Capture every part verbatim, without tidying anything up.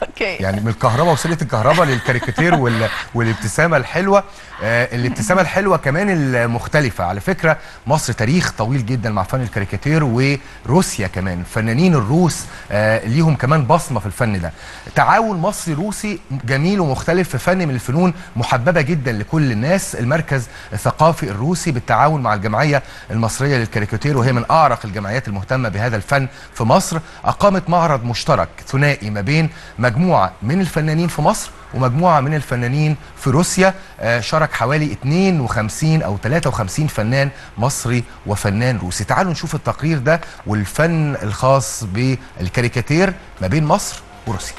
اوكي. يعني من الكهرباء، وسيله الكهرباء للكاريكاتير وال... والابتسامه الحلوه. آه الابتسامه الحلوه كمان المختلفه. على فكره مصر تاريخ طويل جدا مع فن الكاريكاتير، وروسيا كمان فنانين الروس آه ليهم كمان بصمه في الفن ده. تعاون مصري روسي جميل ومختلف في فن من الفنون محببه جدا لكل الناس. المركز الثقافي الروسي بالتعاون مع الجمعيه المصريه للكاريكاتير، وهي من اعرق الجمعيات المهتمه بهذا الفن في مصر، اقامت معرض مشترك ثنائي ما بين مجموعه من الفنانين في مصر ومجموعه من الفنانين في روسيا. آه شارك حوالي اثنين وخمسين او ثلاثة وخمسين فنان مصري وفنان روسي. تعالوا نشوف التقرير ده والفن الخاص بالكاريكاتير ما بين مصر وروسيا.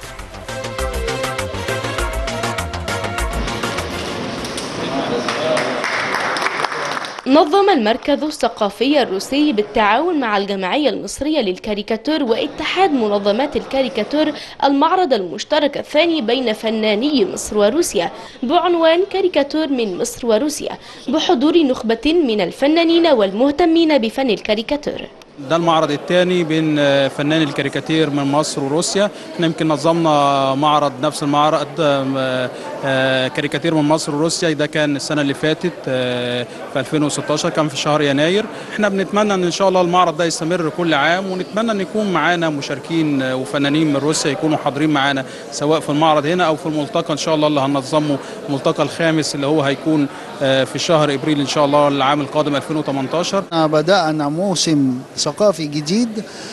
نظم المركز الثقافي الروسي بالتعاون مع الجمعية المصرية للكاريكاتير واتحاد منظمات الكاريكاتير المعرض المشترك الثاني بين فناني مصر وروسيا بعنوان كاريكاتير من مصر وروسيا، بحضور نخبة من الفنانين والمهتمين بفن الكاريكاتير. ده المعرض الثاني بين فنان الكاريكاتير من مصر وروسيا. احنا يمكن نظمنا معرض، نفس المعرض كاريكاتير من مصر وروسيا، ده كان السنه اللي فاتت في ألفين وستاشر، كان في شهر يناير. احنا بنتمنى ان ان شاء الله المعرض ده يستمر كل عام، ونتمنى ان يكون معانا مشاركين وفنانين من روسيا يكونوا حاضرين معانا سواء في المعرض هنا او في الملتقى ان شاء الله اللي هننظمه، الملتقى الخامس اللي هو هيكون في شهر ابريل ان شاء الله العام القادم ألفين وثمانية عشر. بدأنا موسم ثقافي جديد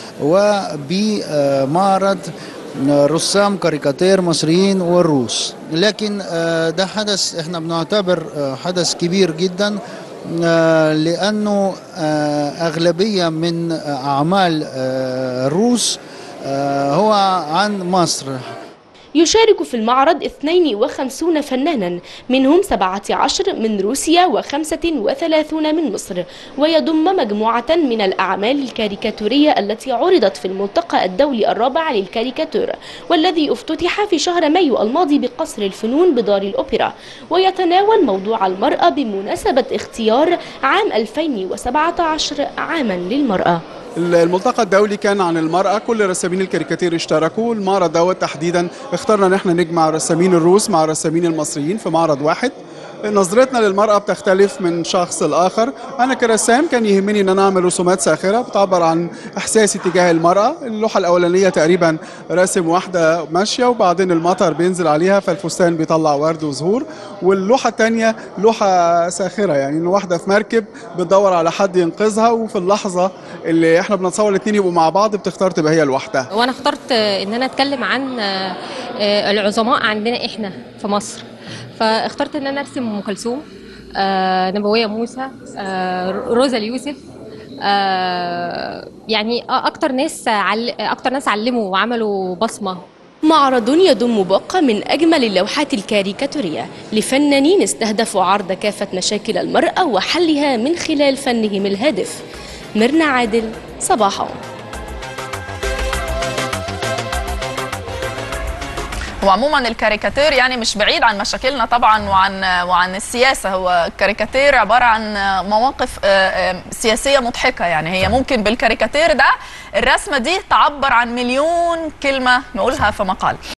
وبمعرض رسام كاريكاتير مصريين والروس، لكن ده حدث احنا بنعتبر حدث كبير جدا، لأنه أغلبية من أعمال الروس هو عن مصر. يشارك في المعرض اثنين وخمسين فنانا، منهم سبعة عشر من روسيا وخمسة وثلاثين من مصر، ويضم مجموعة من الأعمال الكاريكاتورية التي عرضت في الملتقى الدولي الرابع للكاريكاتور، والذي افتتح في شهر مايو الماضي بقصر الفنون بدار الأوبرا، ويتناول موضوع المرأة بمناسبة اختيار عام ألفين وسبعة عشر عاما للمرأة. الملتقى الدولي كان عن المرأة، كل رسامين الكاريكاتير اشتركوا. المعرض دوت تحديدا اخترنا ان احنا نجمع الرسامين الروس مع الرسامين المصريين في معرض واحد. نظرتنا للمرأة بتختلف من شخص لآخر. أنا كرسام كان يهمني إن أنا أعمل رسومات ساخرة بتعبر عن إحساسي تجاه المرأة. اللوحة الأولانية تقريبا راسم واحدة ماشية وبعدين المطر بينزل عليها فالفستان بيطلع ورد وزهور، واللوحة الثانية لوحة ساخرة، يعني إن واحدة في مركب بتدور على حد ينقذها، وفي اللحظة اللي إحنا بنتصور الاثنين يبقوا مع بعض بتختار تبقى هي لوحدها. وأنا اخترت إن أنا أتكلم عن العظماء عندنا إحنا في مصر، فاخترت ان انا ارسم ام كلثوم، آه، نبويه موسى، آه، روزا اليوسف، آه، يعني اكتر ناس عل... اكتر ناس علموا وعملوا بصمه. معرض يضم باقة من أجمل اللوحات الكاريكاتورية لفنانين استهدفوا عرض كافة مشاكل المرأة وحلها من خلال فنهم الهادف. ميرنا عادل، صباحا. وعموما الكاريكاتير يعني مش بعيد عن مشاكلنا طبعا وعن وعن السياسه. هو الكاريكاتير عباره عن مواقف سياسيه مضحكه، يعني هي ممكن بالكاريكاتير ده الرسمه دي تعبر عن مليون كلمه نقولها في مقال.